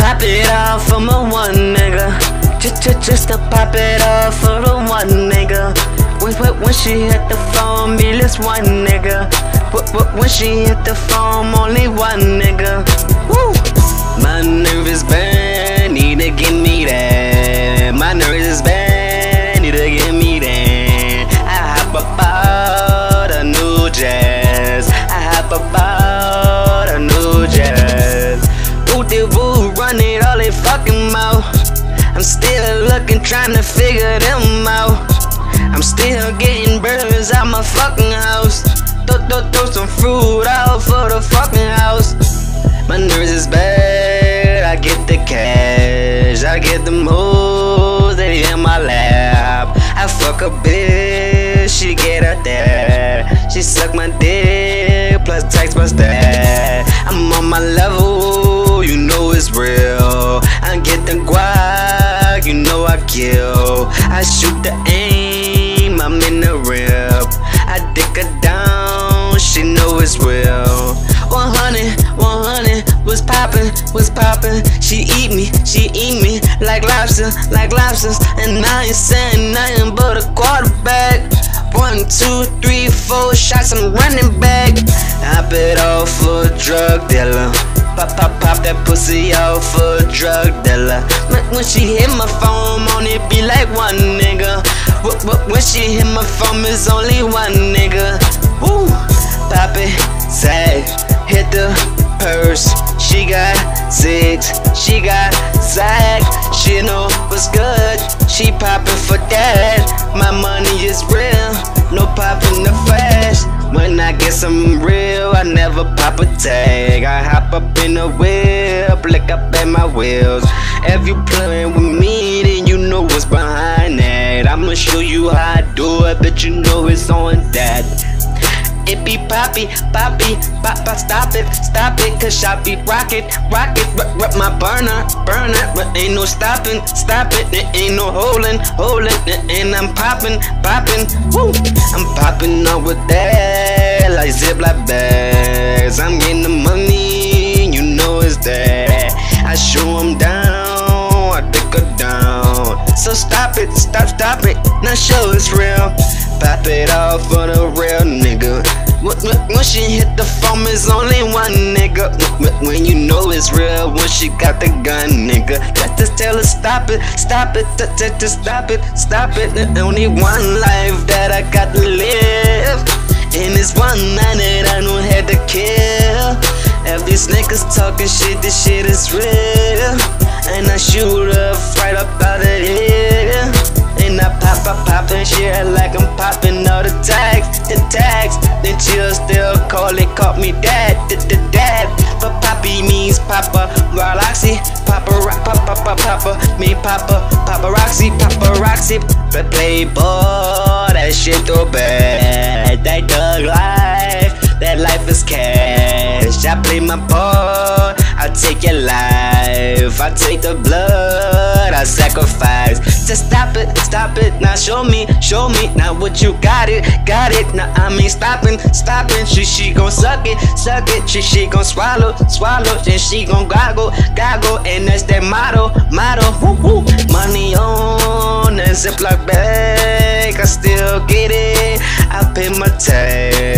pop it off for my one nigga. Just to pop it off for the one nigga. When she hit the phone, be this one nigga. When she hit the phone, only one nigga. Woo! My nerve is bad, need to get me that. My nerve is bad, need to get me that. I hop about a new jazz. I hop about a new jazz. Woo, run it all they fucking mouth. I'm still looking, trying to figure them out. I'm still getting birds out my fucking house. Throw some fruit out for the fucking house. My nerves is bad, I get the cash. I get them hoes, they in my lap. I fuck a bitch, she get her dad. She suck my dick, plus tax plus that. I'm on my level, you know it's real. I get the guac, you know I kill. I shoot the aim, I'm in the rip. I dick her down, she know it's real. 100 was poppin'. She eat me like lobsters. And I ain't saying nothing but a quarterback. 1, 2, 3, 4 shots, I'm running back. Hop it off for a drug dealer. Pop that pussy out for a drug dealer. When she hit my phone, only be like one nigga. When she hit my phone, it's only one nigga. Woo! Pop it, sag, hit the purse. She got zigs, she got zag. She know what's good, she poppin' for that. My money is real, no poppin' the flash. When I get some real, I never pop a tag. I hop up in the whip, lick up at my wheels. If you playin' with me, then you know what's behind that. I'ma show you how I do it, but you know it's on that. It be poppy, stop it, cause I be rocket, rip my burner, but ain't no stopping, stop it, there ain't no holding, and I'm popping, woo, I'm popping up with that, like Ziploc bags, I'm getting the money, you know it's that, I show 'em down, I take her down, so stop it, now show it's real. Pop it off for the real nigga. When she hit the phone, it's only one nigga. When you know it's real, when she got the gun, nigga. Just tell her stop it, just stop it. There's only one life that I got to live, and it's one night that I don't have to kill. If these niggas talking shit, this shit is real, and I shoot up right up out of here. And I pop and shit like I'm popping all the tags. Then she'll still call me dad. But Poppy means Papa Roxy. Papa mean paparazzi. But Playboy, that shit too bad. That thug life, that life is cash. I play my part, I take your life. I take the blood, I sacrifice. Just stop it, now show me, now what you got it, now I mean stopping, she gon' suck it, she gon' swallow, then she gon' goggle, and that's that motto, woo, money on that Ziploc bag, I still get it, I pay my tag.